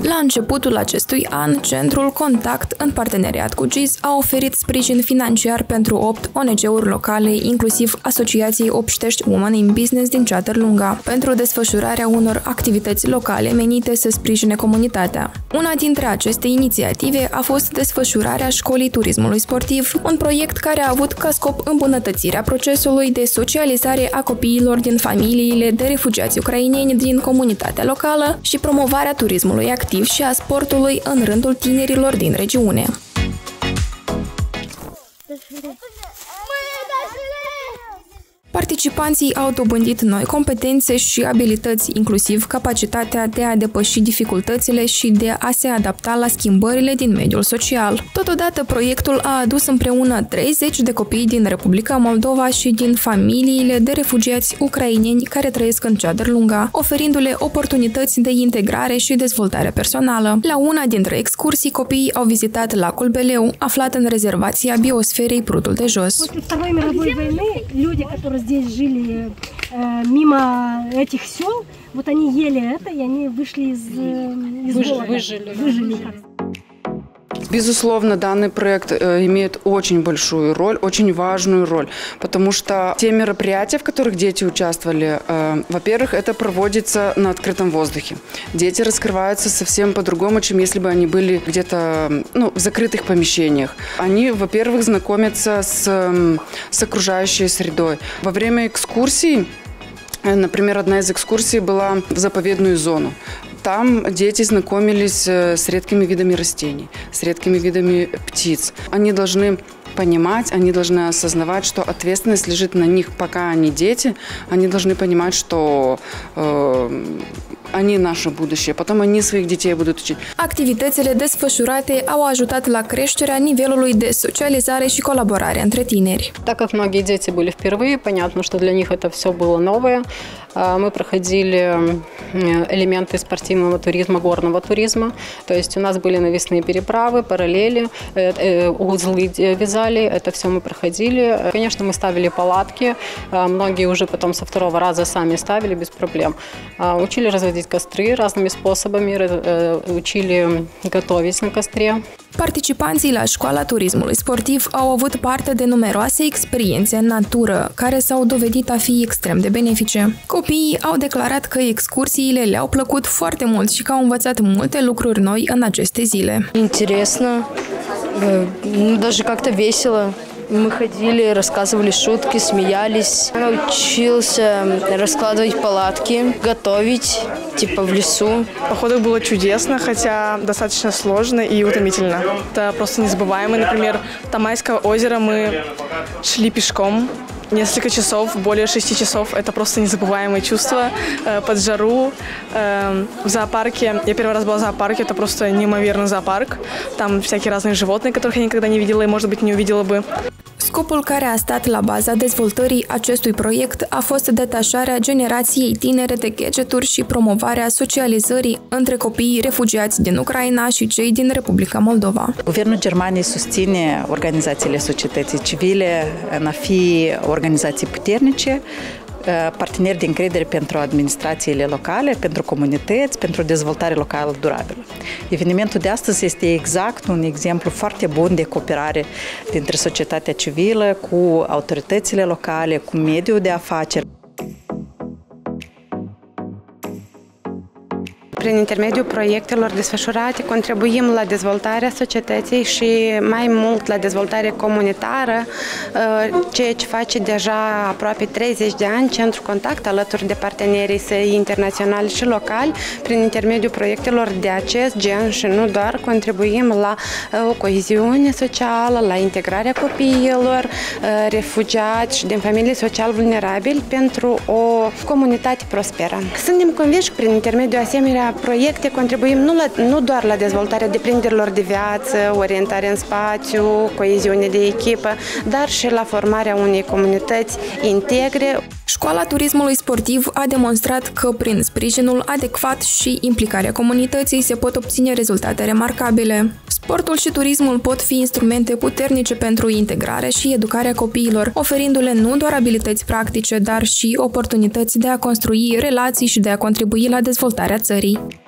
La începutul acestui an, Centrul Contact, în parteneriat cu GIZ, a oferit sprijin financiar pentru 8 ONG-uri locale, inclusiv Asociației Obștești Women in Business din Ceatărlunga, pentru desfășurarea unor activități locale menite să sprijine comunitatea. Una dintre aceste inițiative a fost desfășurarea Școlii Turismului Sportiv, un proiect care a avut ca scop îmbunătățirea procesului de socializare a copiilor din familiile de refugiați ucraineni din comunitatea locală și promovarea turismului activ și a sportului în rândul tinerilor din regiune. Participanții au dobândit noi competențe și abilități, inclusiv capacitatea de a depăși dificultățile și de a se adapta la schimbările din mediul social. Totodată, proiectul a adus împreună 30 de copii din Republica Moldova și din familiile de refugiați ucraineni care trăiesc în Ceadărlunga, oferindu-le oportunități de integrare și dezvoltare personală. La una dintre excursii, copiii au vizitat lacul Beleu, aflat în rezervația biosferei Prutul de Jos. Здесь жили мимо этих сел, вот они ели это, и они вышли из голода. Выжили. Безусловно, данный проект имеет очень большую роль, очень важную роль, потому что те мероприятия, в которых дети участвовали, во-первых, это проводится на открытом воздухе. Дети раскрываются совсем по-другому, чем если бы они были где-то в закрытых помещениях. Они, во-первых, знакомятся с окружающей средой. Во время экскурсий, например, одна из экскурсий была в заповедную зону. Там дети знакомились с редкими видами растений, с редкими видами птиц. Они должны понимать, они должны осознавать, что ответственность лежит на них, пока они дети. Они должны понимать, что они наше будущее, потом они своих детей будут учить. Activitățile desfășurate au ajutat la creșterea nivelului de socializare și colaborare între tineri. Так как многие дети были впервые, понятно, что для них это все было новое. Мы проходили элементы спортивного туризма, горного туризма. То есть у нас были навесные переправы, параллели, узлы вязали, это все мы проходили. Конечно, мы ставили палатки, многие уже потом со второго раза сами ставили без проблем. Учили разводить костры разными способами, учили готовить на костре. Participanții la Școala Turismului Sportiv au avut parte de numeroase experiențe în natură, care s-au dovedit a fi extrem de benefice. Copiii au declarat că excursiile le-au plăcut foarte mult și că au învățat multe lucruri noi în aceste zile. Интересно, даже как-то весело. Мы ходили, рассказывали шутки, смеялись. Научился раскладывать палатки, готовить, типа в лесу. Походу было чудесно, хотя достаточно сложно и утомительно. Это просто незабываемо. Например, в Тамайское озеро мы шли пешком. Несколько часов, более 6 часов. Это просто незабываемые чувства под жару. В зоопарке, я первый раз была в зоопарке, это просто неимоверный зоопарк. Там всякие разные животные, которых я никогда не видела и, может быть, не увидела бы. Scopul care a stat la baza dezvoltării acestui proiect a fost detașarea generației tinere de gadgeturi și promovarea socializării între copiii refugiați din Ucraina și cei din Republica Moldova. Guvernul Germaniei susține organizațiile societății civile în a fi organizații puternice, parteneri de încredere pentru administrațiile locale, pentru comunități, pentru dezvoltare locală durabilă. Evenimentul de astăzi este exact un exemplu foarte bun de cooperare dintre societatea civilă cu autoritățile locale, cu mediul de afaceri. Prin intermediul proiectelor desfășurate, contribuim la dezvoltarea societății și mai mult la dezvoltare comunitară, ceea ce face deja aproape 30 de ani Centrul Contact alături de partenerii săi internaționali și locali. Prin intermediul proiectelor de acest gen și nu doar, contribuim la o coeziune socială, la integrarea copiilor, refugiați și din familii social vulnerabili pentru o comunitate prosperă. Suntem convinși că prin intermediul asemenea proiecte contribuim nu doar la dezvoltarea deprinderilor de viață, orientare în spațiu, coeziune de echipă, dar și la formarea unei comunități integre. Școala Turismului Sportiv a demonstrat că prin sprijinul adecvat și implicarea comunității se pot obține rezultate remarcabile. Sportul și turismul pot fi instrumente puternice pentru integrare și educarea copiilor, oferindu-le nu doar abilități practice, dar și oportunități de a construi relații și de a contribui la dezvoltarea țării.